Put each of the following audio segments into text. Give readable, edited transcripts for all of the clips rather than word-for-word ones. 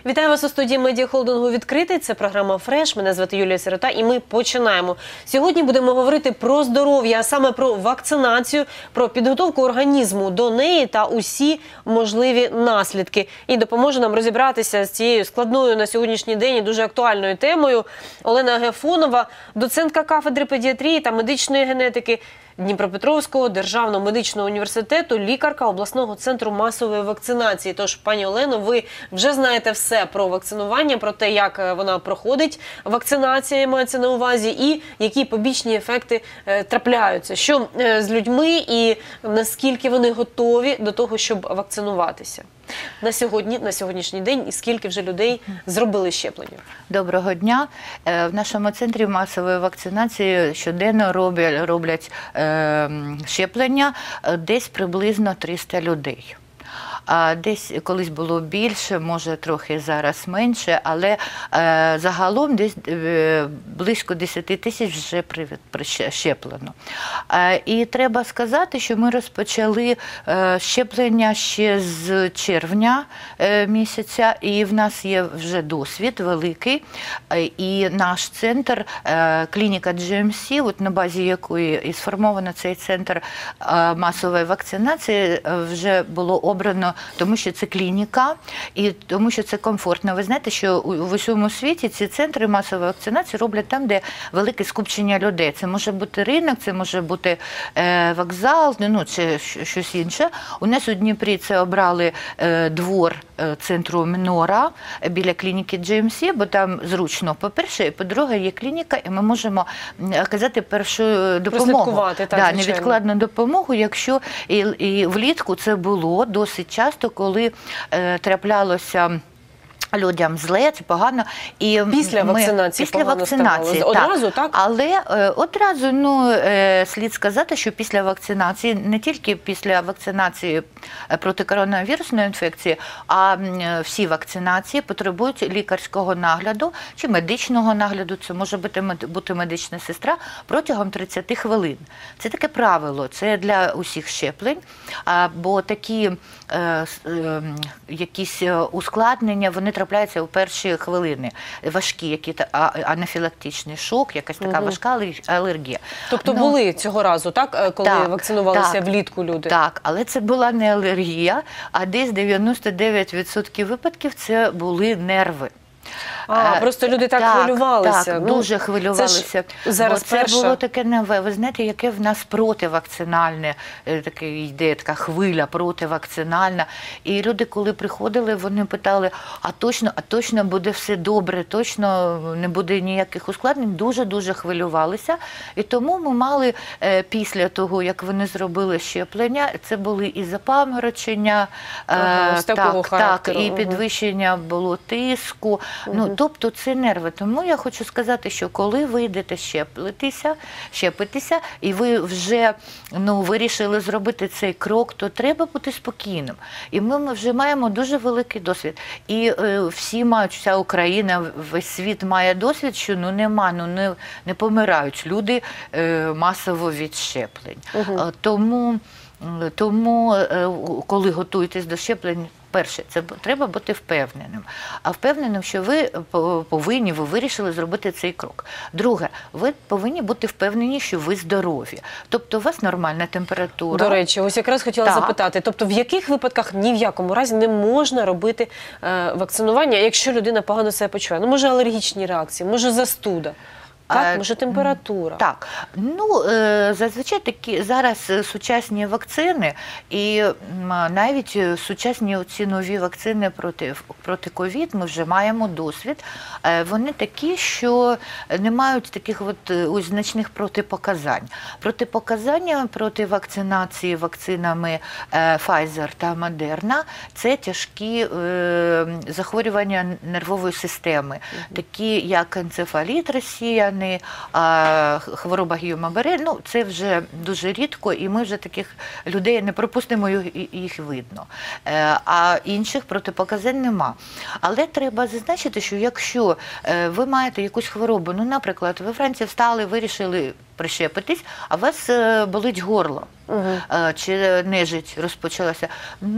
Вітаю вас у студії медіахолдингу «Відкритий». Це програма «Фреш». Мене звати Юлія Сирота і ми починаємо. Сьогодні будемо говорити про здоров'я, а саме про вакцинацію, про підготовку організму до неї та усі можливі наслідки. І допоможе нам розібратися з цією складною на сьогоднішній день і дуже актуальною темою Олена Гефонова, доцентка кафедри педіатрії та медичної генетики Дніпропетровського державного медичного університету, лікарка обласного центру масової вакцинації. Тож, пані Олено, ви вже знаєте все про вакцинування, про те, як вона проходить, вакцинація мається на увазі, і які побічні ефекти трапляються. Що з людьми і наскільки вони готові до того, щоб вакцинуватися на сьогоднішній день, і скільки вже людей зробили щеплення? Доброго дня. В нашому центрі масової вакцинації щоденно роблять щеплення десь приблизно 300 людей. Десь колись було більше, може трохи зараз менше, але загалом десь близько 10 тисяч вже щеплено. І треба сказати, що ми розпочали щеплення ще з червня місяця, і в нас є вже досвід великий. І наш центр, клініка GMC, от на базі якої і сформовано цей центр масової вакцинації, вже було обрано, тому що це клініка і тому що це комфортно. Ви знаєте, що в усьому світі ці центри масової вакцинації роблять там, де велике скупчення людей. Це може бути ринок, це може бути вокзал, ну, чи щось інше. У нас у Дніпрі це обрали двор центру Мінора біля клініки GMC, бо там зручно, по-перше, і по-друге, є клініка, і ми можемо оказати першу допомогу. Невідкладну допомогу, якщо і влітку це було досить часто, коли траплялося людям зле, це погано. І після вакцинації погано ставалося? Одразу, так? Але одразу, слід сказати, що після вакцинації, не тільки після вакцинації проти коронавірусної інфекції, а всі вакцинації потребують лікарського нагляду чи медичного нагляду, це може бути медична сестра, протягом 30 хвилин. Це таке правило, це для усіх щеплень, бо такі якісь ускладнення, вони трапляються у перші хвилини. Важкі, які анафілактичний шок, якась така важка алергія. Тобто були цього разу, так, коли вакцинувалися влітку люди? Так, але це була не алергія, а десь 99% випадків це були нерви. Просто люди так хвилювалися. Так, дуже хвилювалися. Це було таке нове, ви знаєте, яке в нас противакцинальне, йде така хвиля противакцинальна. І люди, коли приходили, вони питали, а точно буде все добре, точно не буде ніяких ускладнень, дуже-дуже хвилювалися. І тому ми мали після того, як вони зробили щеплення, це були і запаморочення, і підвищення було тиску. Тобто це нерви. Тому я хочу сказати, що коли ви йдете щепитися, і ви вже вирішили зробити цей крок, то треба бути спокійним. І ми вже маємо дуже великий досвід. І всі мають, вся Україна, весь світ має досвід, що не помирають люди масово від щеплень. Тому, коли готуєтесь до щеплень, перше, це треба бути впевненим. А впевненим, що ви вирішили зробити цей крок. Друге, ви повинні бути впевнені, що ви здорові. Тобто у вас нормальна температура. До речі, ось якраз хотіла запитати, тобто в яких випадках ні в якому разі не можна робити вакцинування, якщо людина погано себе почуває? Може алергічні реакції, може застуда? Так, може температура? Так. Зазвичай такі зараз сучасні вакцини і навіть сучасні ці нові вакцини проти ковід, ми вже маємо досвід. Вони такі, що не мають таких значних протипоказань. Протипоказання проти вакцинації вакцинами Pfizer та Moderna – це тяжкі захворювання нервової системи, такі як енцефаліт росіян, хвороба Гійома-Баре, це вже дуже рідко, і ми вже таких людей не пропустимо, їх видно. А інших протипоказань нема. Але треба зазначити, що якщо ви маєте якусь хворобу, наприклад, ви вранці встали, вирішили прищепитесь, а у вас болить горло. Чи нежить розпочалася,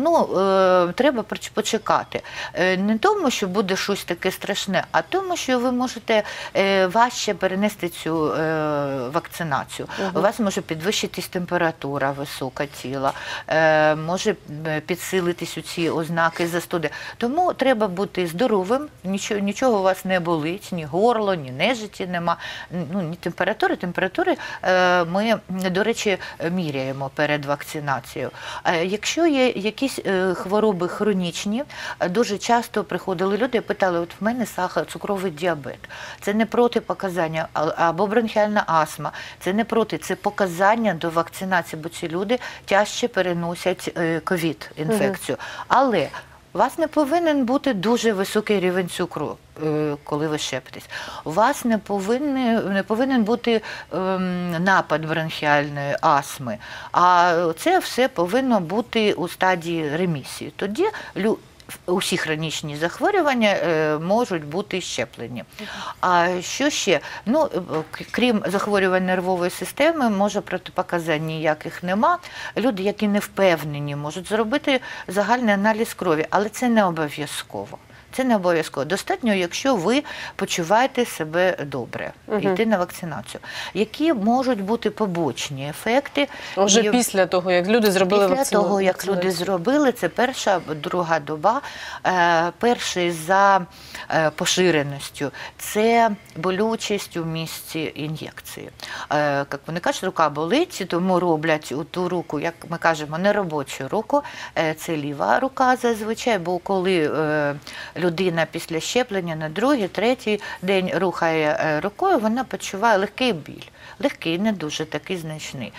треба почекати. Не тому, що буде щось таке страшне, а тому, що ви можете важче перенести цю вакцинацію. У вас може підвищитись температура висока тіла, може підсилитись ці ознаки застуди. Тому треба бути здоровим, нічого у вас не болить, ні горло, ні нежиті нема, ні температури. Температури ми, до речі, міряємо перед вакцинацією. Якщо є якісь хвороби хронічні, дуже часто приходили люди і питали, от в мене цукровий діабет. Це не протипоказання, або бронхіальна астма. Це не проти, це показання до вакцинації, бо ці люди тяжче переносять ковід-інфекцію. Але у вас не повинен бути дуже високий рівень цукру, коли ви щепитесь. У вас не повинен бути напад бронхіальної астми. А це все повинно бути у стадії ремісії. Тоді усі хронічні захворювання можуть бути щеплені. А що ще? Крім захворювань нервової системи, може протипоказань ніяких нема. Люди, які не впевнені, можуть зробити загальний аналіз крові, але це не обов'язково. Це не обов'язково. Достатньо, якщо ви почуваєте себе добре, йти на вакцинацію. Які можуть бути побочні ефекти? Вже після того, як люди зробили вакцинацію? Після того, як люди зробили, це перша, друга доба. Перший за поширеністю – це болючість у місці ін'єкції. Як вони кажуть, рука болить, тому роблять у ту руку, як ми кажемо, неробочу руку, це ліва рука зазвичай, бо коли людина після щеплення на другий, третій день рухає рукою, вона почуває легкий біль. Легкий, не дуже такий значний.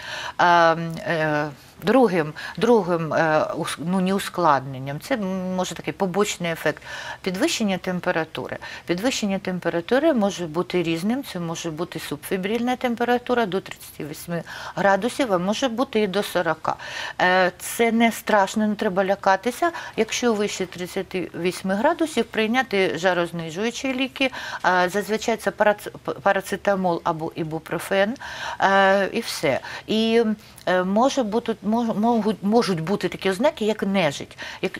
Другим неускладненням, це може такий побочний ефект – підвищення температури. Підвищення температури може бути різним, це може бути субфебрильна температура до 38 градусів, а може бути і до 40. Це не страшно, не треба лякатися. Якщо вище 38 градусів, прийняти жарознижуючі ліки, зазвичай це парацетамол або ібупрофен, і все. І можуть бути такі ознаки, як нежить.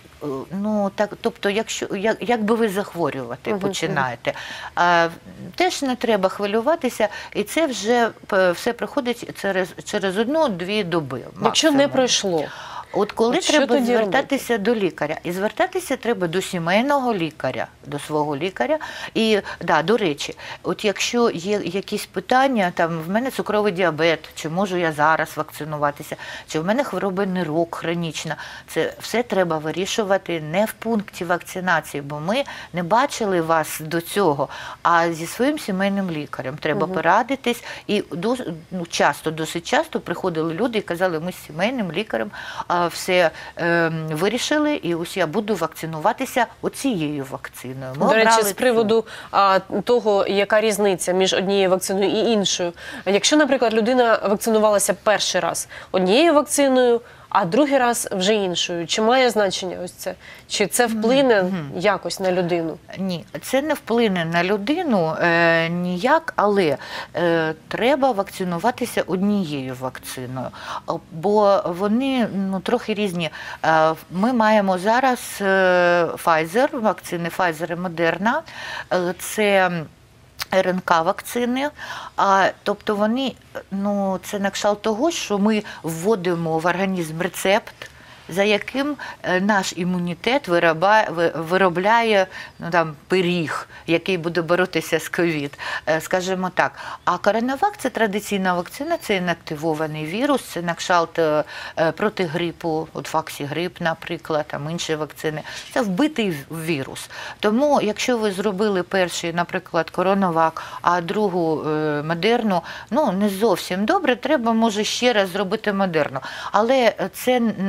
Тобто, як би ви захворювати починаєте. Теж не треба хвилюватися, і це вже все проходить через 1-2 доби. Якщо не пройшло? От коли треба звертатися до лікаря. І звертатися треба до сімейного лікаря, до свого лікаря. І, до речі, от якщо є якісь питання, там, в мене цукровий діабет, чи можу я зараз вакцинуватися, чи в мене хвороба нирок хронічна, це все треба вирішувати не в пункті вакцинації, бо ми не бачили вас до цього, а зі своїм сімейним лікарем. Треба порадитись. І досить часто приходили люди і казали, ми з сімейним лікарем все вирішили, і ось я буду вакцинуватися оцією вакциною. До речі, з приводу того, яка різниця між однією вакциною і іншою. Якщо, наприклад, людина вакцинувалася перший раз однією вакциною, а другий раз вже іншою. Чи має значення ось це? Чи це вплине якось на людину? Ні, це не вплине на людину ніяк, але треба вакцинуватися однією вакциною, бо вони трохи різні. Ми маємо зараз Pfizer, вакцини Pfizer і Moderna, це РНК-вакцини, тобто вони, це на кшталт того, що ми вводимо в організм рецепт, за яким наш імунітет виробляє пиріг, який буде боротися з ковід, скажімо так. А коронавак – це традиційна вакцина, це інактивований вірус, це на кшталт проти грипу, от факсігрип, наприклад, там інші вакцини. Це вбитий вірус. Тому, якщо ви зробили перший, наприклад, коронавак, а другу Модерну, не зовсім добре, треба, може, ще раз зробити Модерну. Але це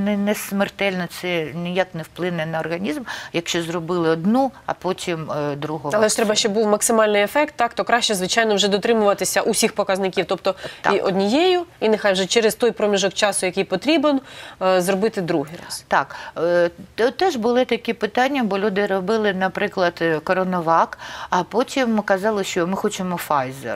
не смертельно, це ніяк не вплине на організм, якщо зробили одну, а потім другу. Але ж треба, щоб був максимальний ефект, так, то краще, звичайно, вже дотримуватися усіх показників. Тобто і однією, і нехай вже через той проміжок часу, який потрібен, зробити другий раз. Так. Теж були такі питання, бо люди робили, наприклад, Коронавак, а потім казали, що ми хочемо Pfizer.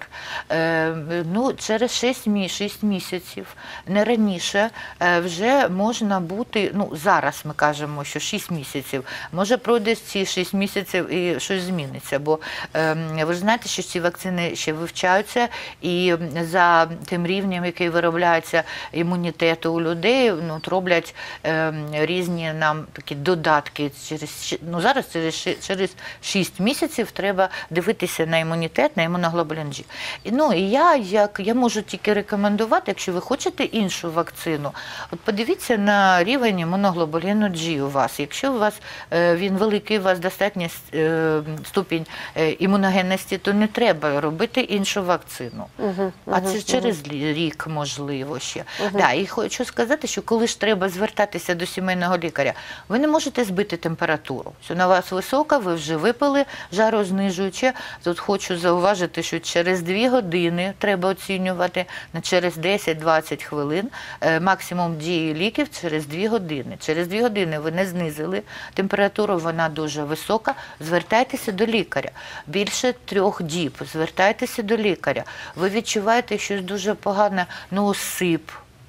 Ну, через 6 місяців, не раніше, вже можна бути, ну, зараз ми кажемо, що 6 місяців, може пройде ці 6 місяців і щось зміниться, бо ви ж знаєте, що ці вакцини ще вивчаються, і за тим рівнем, який виробляється імунітету у людей, ну, роблять різні нам такі додатки. Зараз через 6 місяців треба дивитися на імунітет, на імуноглобулін G. Ну, і я можу тільки рекомендувати, якщо ви хочете іншу вакцину, от подивіться на рівень імуноглобуліну G у вас. Якщо у вас він великий, у вас достатній ступінь імуногенності, то не треба робити іншу вакцину. А це через рік, можливо, ще. Да, і хочу сказати, що коли ж треба звертатися до сімейного лікаря, ви не можете збити температуру. Що у вас висока, ви вже випили жарознижуюче. Тут хочу зауважити, що через 2 години треба оцінювати, не через 10-20 хвилин. Максимум дії ліків через 2 години. Через 2 години ви не знизили температуру, вона дуже висока, звертайтеся до лікаря. Більше 3 діб звертайтеся до лікаря. Ви відчуваєте щось дуже погане, ну, осип.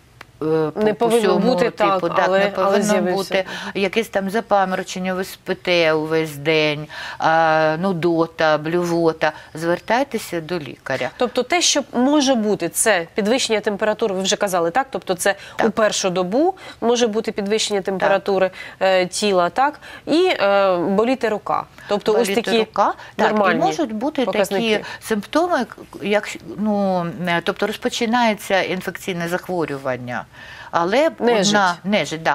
Не повинно бути так, але не повинно бути з'явився. якесь там запаморочення, ви спите увесь день, нудота, блювота. Звертайтеся до лікаря. Тобто те, що може бути, це підвищення температури, ви вже казали, так? Тобто це у першу добу може бути підвищення температури тіла, так? І боліти рука. Тобто ось такі нормальні і можуть бути показники. такі симптоми, як, ну, тобто розпочинається інфекційне захворювання. Але нежить,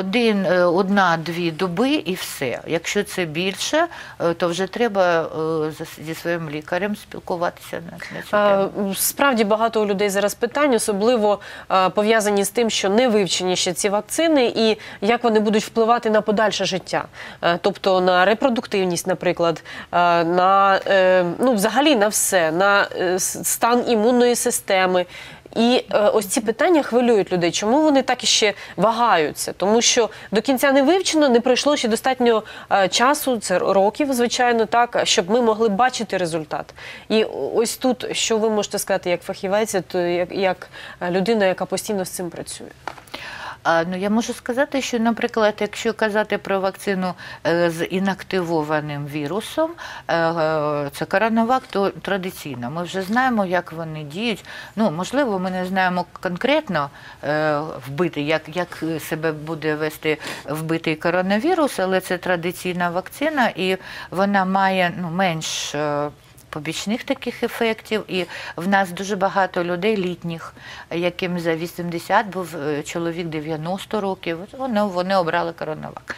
1-2 доби і все. Якщо це більше, то вже треба зі своїм лікарем спілкуватися на цю тему. Справді багато у людей зараз питань, особливо пов'язані з тим, що не вивчені ще ці вакцини і як вони будуть впливати на подальше життя. Тобто на репродуктивність, наприклад, на, ну, взагалі на все, на стан імунної системи. І ось ці питання хвилюють людей. Чому вони так іще вагаються? Тому що до кінця не вивчено, не пройшло ще достатньо часу, це років, звичайно, так, щоб ми могли бачити результат. І ось тут, що ви можете сказати як фахівець, то як людина, яка постійно з цим працює? Ну, я можу сказати, що, наприклад, якщо казати про вакцину з інактивованим вірусом, це Коронавак, то традиційно. Ми вже знаємо, як вони діють. Ну, можливо, ми не знаємо конкретно вбитий, як себе буде вести вбитий коронавірус, але це традиційна вакцина, і вона має, ну, менш побічних таких ефектів, і в нас дуже багато людей літніх, яким за 80, був чоловік 90 років, вони обрали Коронавак.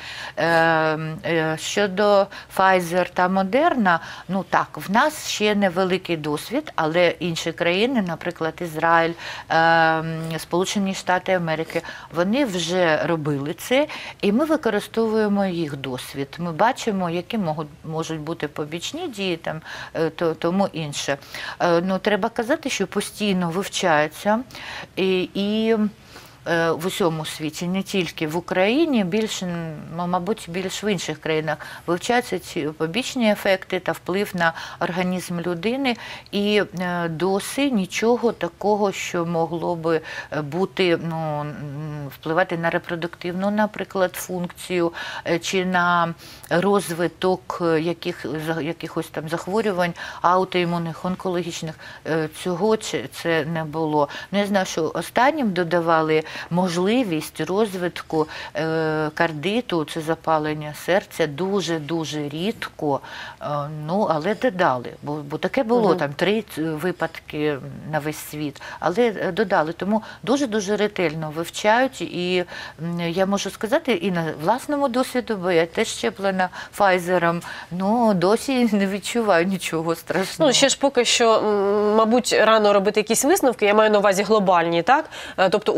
Щодо Pfizer та Moderna, ну так, в нас ще невеликий досвід, але інші країни, наприклад, Ізраїль, Сполучені Штати Америки, вони вже робили це, і ми використовуємо їх досвід. Ми бачимо, які можуть бути побічні дії, там, тому інше. Ну, треба казати, що постійно вивчаються і в усьому світі, не тільки в Україні, більше, мабуть, більш в інших країнах вивчаються ці побічні ефекти та вплив на організм людини, і досі нічого такого, що могло би бути, ну, впливати на репродуктивну, наприклад, функцію, чи на розвиток якихось там захворювань, аутоімунних, онкологічних, цього це не було. Ну, я знаю, що останнім додавали можливість розвитку кардиту, це запалення серця, дуже-дуже рідко, ну, але додали, бо таке було, там 3 випадки на весь світ, але додали, тому дуже-дуже ретельно вивчають, і я можу сказати, і на власному досвіду, бо я теж щеплена Pfizer'ом, ну, досі не відчуваю нічого страшного. Ну, ще ж поки що, мабуть, рано робити якісь висновки, я маю на увазі глобальні, так? Тобто увесь світ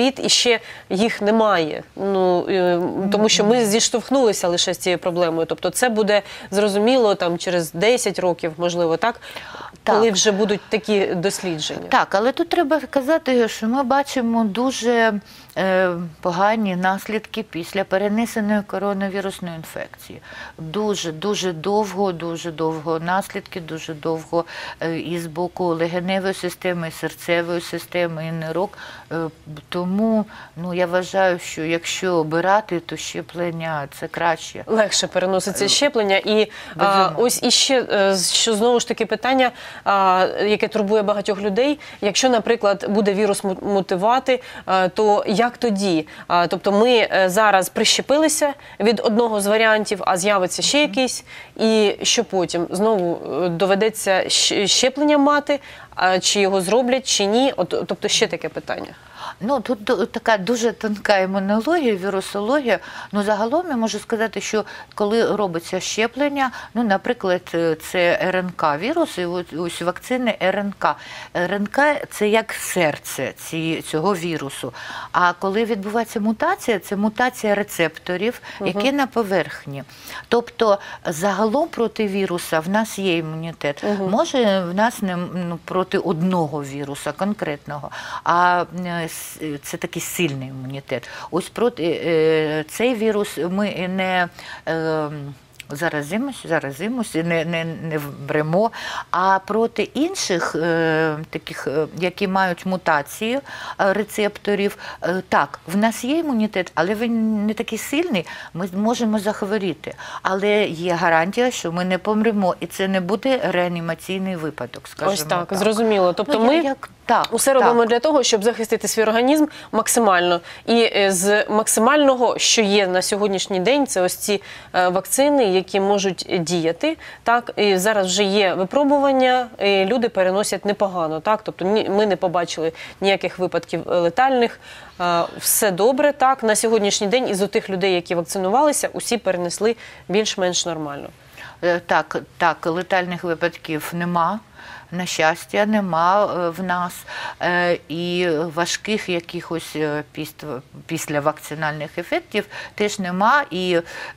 світ і ще їх немає. Ну, тому що ми зіштовхнулися лише з цією проблемою. Тобто це буде зрозуміло там через 10 років, можливо, так? Коли вже будуть такі дослідження. Так, але тут треба сказати, що ми бачимо дуже погані наслідки після перенесеної коронавірусної інфекції. Дуже довго наслідки, дуже довго і з боку легеневої системи, і серцевої системи, і нирок. Тому я вважаю, що якщо обирати, то щеплення – це краще. Легше переноситься щеплення. І ось іще, що знову ж таки питання, яке турбує багатьох людей. Якщо, наприклад, буде вірус мутувати, то як тоді? Тобто ми зараз прищепилися від одного з варіантів, а з'явиться ще якийсь, і що потім? Знову доведеться щеплення мати, чи його зроблять, чи ні? Тобто ще таке питання. Тут така дуже тонка імунологія, вірусологія. Загалом я можу сказати, що коли робиться щеплення, наприклад, це РНК-вірус, і ось вакцини РНК. РНК – це як серце цього вірусу. А коли відбувається мутація, це мутація рецепторів, які на поверхні. Тобто, загалом проти віруса в нас є імунітет. Може, в нас не проти одного віруса конкретного, а це такий сильний імунітет. Ось проти цей вірус ми не заразимося, не вбремо, а проти інших таких, які мають мутації рецепторів, так, в нас є імунітет, але він не такий сильний, ми можемо захворіти. Але є гарантія, що ми не помремо, і це не буде реанімаційний випадок, скажімо так. Ось так, зрозуміло. Тобто ми усе робимо для того, щоб захистити свій організм максимально. І з максимального, що є на сьогоднішній день, це ось ці вакцини, які можуть діяти. Так? І зараз вже є випробування, і люди переносять непогано. Так? Тобто ми не побачили ніяких випадків летальних. Все добре. Так? На сьогоднішній день із тих людей, які вакцинувалися, усі перенесли більш-менш нормально. Так, летальних випадків нема. На щастя, нема в нас і важких якихось післявакцинальних ефектів теж нема. І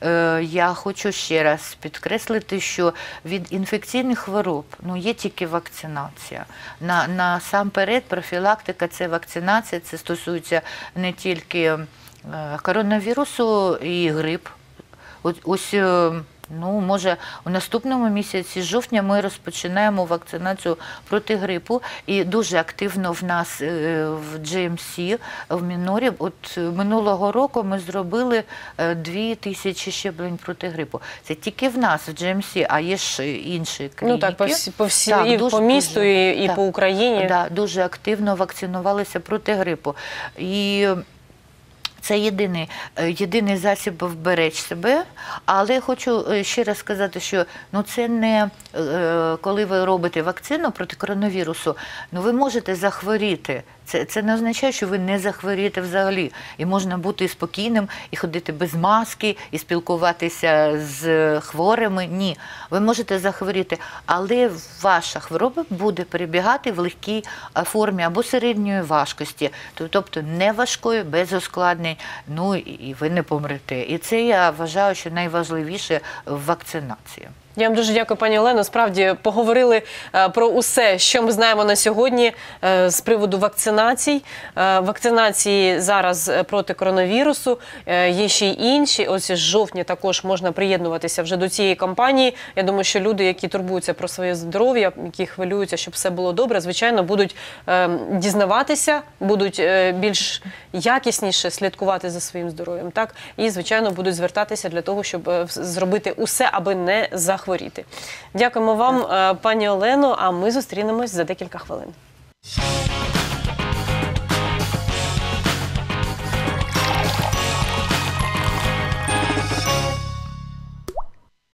я хочу ще раз підкреслити, що від інфекційних хвороб є тільки вакцинація. Насамперед профілактика – це вакцинація, це стосується не тільки коронавірусу і грип. Ось може, у наступному місяці, з жовтня, ми розпочинаємо вакцинацію проти грипу. І дуже активно в нас в GMC, в Мінорі, от минулого року ми зробили 2000 щеплень проти грипу. Це тільки в нас, в GMC, а є ж інші клініки. І по місту, і по Україні. Так, дуже активно вакцинувалися проти грипу. І це єдиний засіб вберечь себе, але хочу ще раз сказати, що це не коли ви робите вакцину проти коронавірусу, ви можете захворіти. Це не означає, що ви не захворієте взагалі. І можна бути спокійним, і ходити без маски, і спілкуватися з хворими. Ні, ви можете захворіти, але ваша хвороба буде перебігати в легкій формі або середньої важкості. Тобто не важкої, без ускладнень, і ви не помрете. І це, я вважаю, що найважливіше в вакцинації. Я вам дуже дякую, пані Олено. Справді поговорили про усе, що ми знаємо на сьогодні з приводу вакцинацій. Вакцинації зараз проти коронавірусу, є ще й інші. Ось з жовтня також можна приєднуватися вже до цієї кампанії. Я думаю, що люди, які турбуються про своє здоров'я, які хвилюються, щоб все було добре, звичайно, будуть дізнаватися, будуть більш якісніше слідкувати за своїм здоров'ям. Так? І, звичайно, будуть звертатися для того, щоб зробити усе, аби не захворіти. Дякуємо вам, пані Олено, а ми зустрінемось за декілька хвилин.